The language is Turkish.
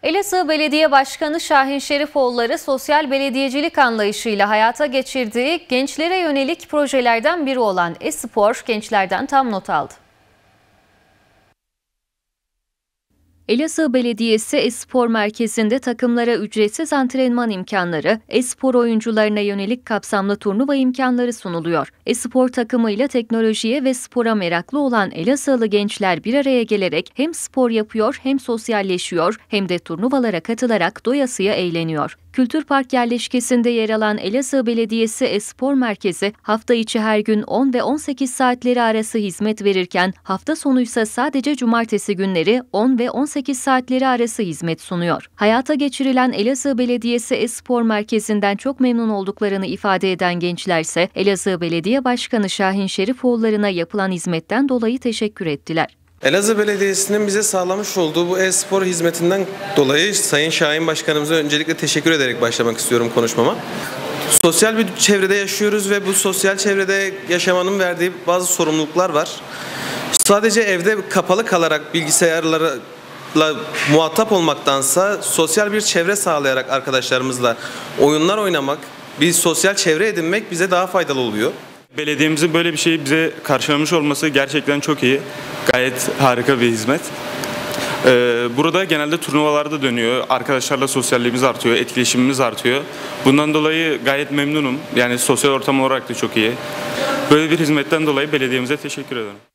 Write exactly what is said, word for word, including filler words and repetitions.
Elazığ Belediye Başkanı Şahin Şerifoğulları sosyal belediyecilik anlayışıyla hayata geçirdiği gençlere yönelik projelerden biri olan e-spor gençlerden tam not aldı. Elazığ Belediyesi e-spor merkezinde takımlara ücretsiz antrenman imkanları, e-spor oyuncularına yönelik kapsamlı turnuva imkanları sunuluyor. E-spor takımıyla teknolojiye ve spora meraklı olan Elazığlı gençler bir araya gelerek hem spor yapıyor hem sosyalleşiyor hem de turnuvalara katılarak doyasıya eğleniyor. Kültür Park yerleşkesinde yer alan Elazığ Belediyesi e-spor merkezi hafta içi her gün on ve on sekiz saatleri arası hizmet verirken hafta sonu ise sadece cumartesi günleri on ve on sekiz saatleri arası hizmet sunuyor. Hayata geçirilen Elazığ Belediyesi e-spor merkezinden çok memnun olduklarını ifade eden gençler ise Elazığ Belediye Başkanı Şahin Şerifoğulları'na yapılan hizmetten dolayı teşekkür ettiler. Elazığ Belediyesi'nin bize sağlamış olduğu bu e-spor hizmetinden dolayı Sayın Şahin Başkanımıza öncelikle teşekkür ederek başlamak istiyorum konuşmama. Sosyal bir çevrede yaşıyoruz ve bu sosyal çevrede yaşamanın verdiği bazı sorumluluklar var. Sadece evde kapalı kalarak bilgisayarlarla muhatap olmaktansa sosyal bir çevre sağlayarak arkadaşlarımızla oyunlar oynamak, bir sosyal çevre edinmek bize daha faydalı oluyor. Belediyemizin böyle bir şeyi bize karşılamış olması gerçekten çok iyi. Gayet harika bir hizmet. Ee, burada genelde turnuvalarda dönüyor. Arkadaşlarla sosyalliğimiz artıyor, etkileşimimiz artıyor. Bundan dolayı gayet memnunum. Yani sosyal ortam olarak da çok iyi. Böyle bir hizmetten dolayı belediyemize teşekkür ederim.